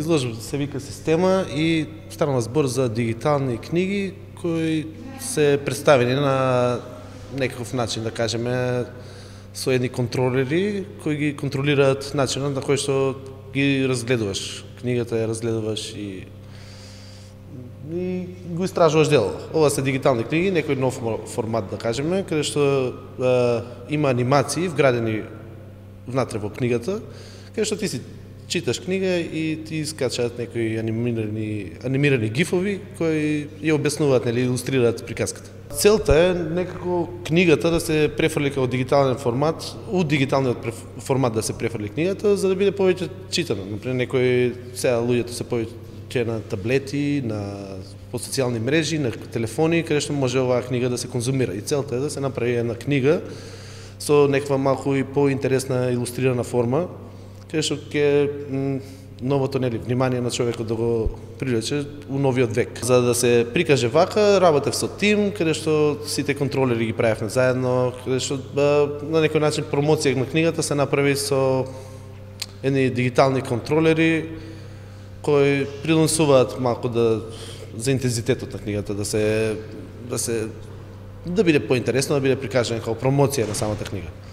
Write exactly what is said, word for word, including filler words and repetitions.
изложба се вика система и станува збор за дигитални книги кои се представени на некаков начин, да кажеме, со едни контролери кои ги контролираат начинот на кој што ги разгледуваш. Книгата ја разгледуваш и и го истражуваш дело. Ова се дигитални книги, некој нов формат, да кажеме, каде што е, има анимации вградени внатре во книгата, каде што ти си читаш книга и ти искачаат некои анимирани, анимирани гифови кои ја објаснуваат, нели, илустрираат приказката. Целта е некако книгата да се префрли како дигитален формат, у дигиталниот формат да се префрли книгата, за да биде повеќе читана. Например, некои сега луѓето се повеќе на таблети, на по социјални мрежи, на телефони, каде што може оваа книга да се конзумира. И целта е да се направи една книга со некаква малку и поинтересна илустрирана форма, каде што ќе новото, нели, внимание на човекот да го привлече у новиот век. За да се прикаже вака, работев со тим, каде што сите контролери ги правевме заедно, каде што на некој начин промоција на книгата се направи со едни дигитални контролери кои приносуваат малку да за интензитетот на книгата, да се да се да биде поинтересно, да биде прикажана како промоција на самата книга.